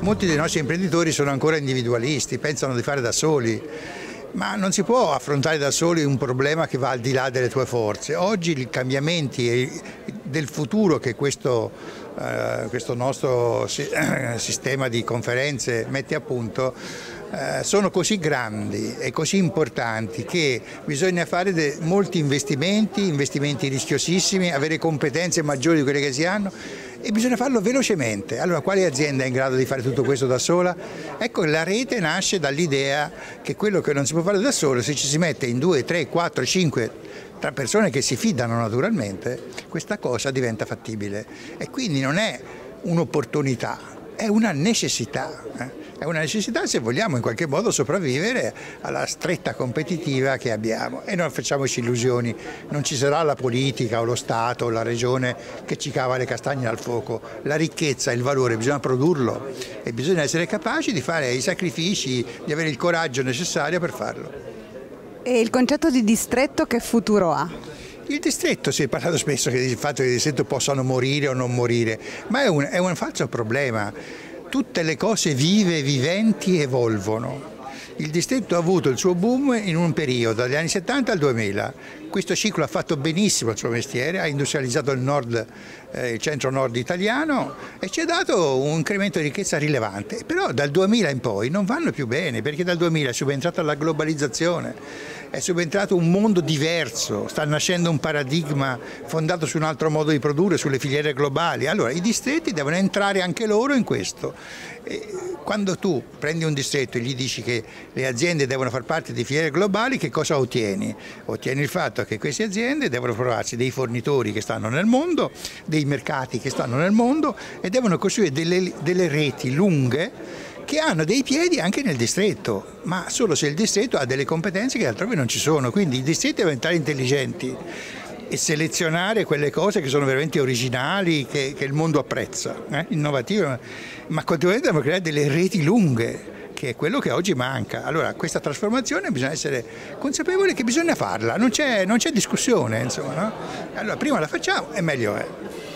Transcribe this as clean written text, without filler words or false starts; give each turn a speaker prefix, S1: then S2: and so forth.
S1: molti dei nostri imprenditori sono ancora individualisti, pensano di fare da soli, ma non si può affrontare da soli un problema che va al di là delle tue forze. Oggi i cambiamenti del futuro che questo nostro sistema di conferenze mette a punto sono così grandi e così importanti che bisogna fare molti investimenti rischiosissimi, avere competenze maggiori di quelle che si hanno, e bisogna farlo velocemente. Allora, quale azienda è in grado di fare tutto questo da sola? Ecco, la rete nasce dall'idea che quello che non si può fare da solo, se ci si mette in 2, 3, 4, 5 tra persone che si fidano naturalmente, questa cosa diventa fattibile, e quindi non è un'opportunità, è una necessità. È una necessità se vogliamo in qualche modo sopravvivere alla stretta competitiva che abbiamo, e non facciamoci illusioni, non ci sarà la politica o lo Stato o la regione che ci cava le castagne dal fuoco. La ricchezza, il valore, bisogna produrlo e bisogna essere capaci di fare i sacrifici, di avere il coraggio necessario per farlo.
S2: E il concetto di distretto che futuro ha?
S1: Il distretto, si è parlato spesso del fatto che i distretti possano morire o non morire, ma è un falso problema. Tutte le cose vive, viventi evolvono. Il distretto ha avuto il suo boom in un periodo, dagli anni 70 al 2000. Questo ciclo ha fatto benissimo il suo mestiere, ha industrializzato il centro-nord italiano e ci ha dato un incremento di ricchezza rilevante. Però dal 2000 in poi non vanno più bene, perché dal 2000 è subentrata la globalizzazione, è subentrato un mondo diverso, sta nascendo un paradigma fondato su un altro modo di produrre, sulle filiere globali. Allora i distretti devono entrare anche loro in questo. Quando tu prendi un distretto e gli dici che le aziende devono far parte di filiere globali, che cosa ottieni? Ottieni il fatto che queste aziende devono trovarsi dei fornitori che stanno nel mondo, dei mercati che stanno nel mondo, e devono costruire delle reti lunghe che hanno dei piedi anche nel distretto, ma solo se il distretto ha delle competenze che altrove non ci sono. Quindi i distretti devono diventare intelligenti e selezionare quelle cose che sono veramente originali, che il mondo apprezza, innovative, ma continuamente devono creare delle reti lunghe, che è quello che oggi manca. Allora questa trasformazione bisogna essere consapevoli che bisogna farla, non c'è discussione, insomma, no? Allora prima la facciamo e meglio è.